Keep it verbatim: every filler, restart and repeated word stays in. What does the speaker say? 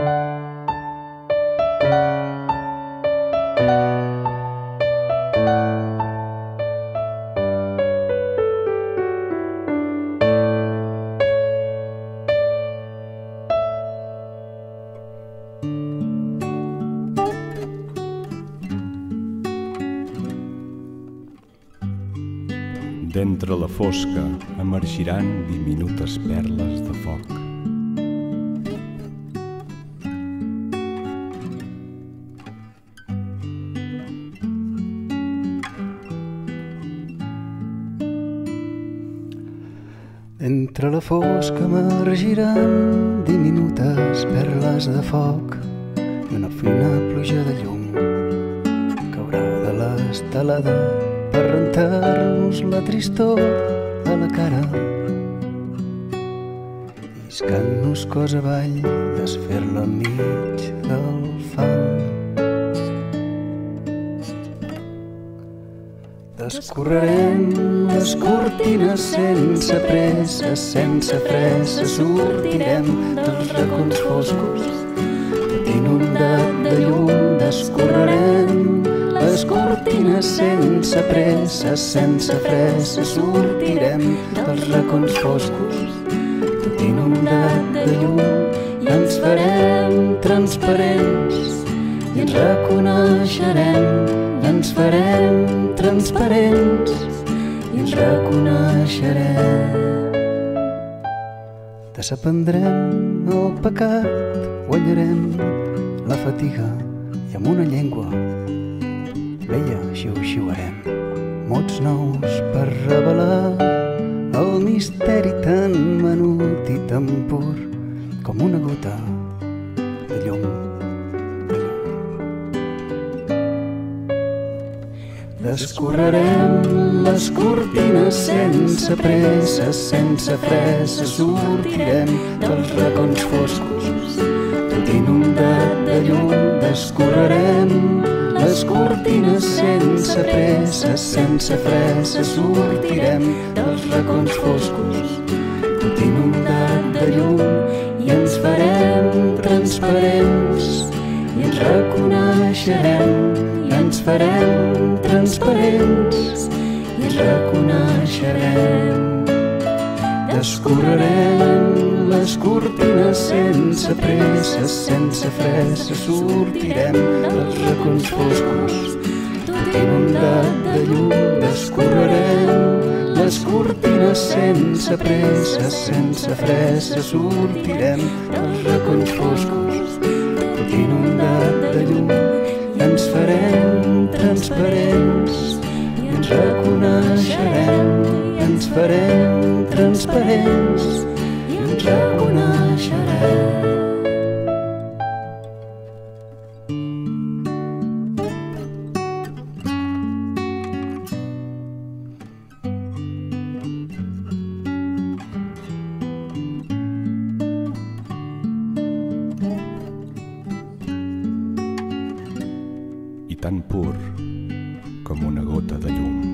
D'entre la fosca emergiran diminutes perles de foc. D'entre la fosca emergiran diminutes perles de foc i una fina pluja de llum caurà de l'estelada per rentar-nos la tristor a la cara, lliscant-nos cos avall, desfer-la enmig del fang. Descorrerem les cortines sense pressa, sense fressa, sortirem dels racons foscos, tot inundat de llum. Descorrerem les cortines sense pressa, sense fressa, sortirem dels racons foscos, tot inundat de llum, i ens farem transparents i ens reconeixerem, ens farem transparents i ens reconeixerem. Desaprendrem el pecat, guanyarem la fatiga i amb una llengua vella xiu-xiuarem mots nous per revelar el misteri tan menut i tan pur com una gota de llum. Descorrerem les cortines sense pressa, sense fressa, sortirem dels racons foscos, tot inundat de llum. Descorrerem les cortines sense pressa, sense fressa, sortirem dels racons foscos, tot inundat de llum, i ens farem transparents i ens reconeixerem, i ens farem transparents i ens reconeixerem. Descorrerem les cortines sense pressa, sense fressa, sortirem dels racons foscos, tot inundat de llum. Descorrerem les cortines sense pressa, sense fressa, sortirem dels racons foscos, tot inundat de llum, i ens farem transparents i ens reconeixerem, i ens farem transparents i ens reconeixerem. I tan pur com una gota de llum.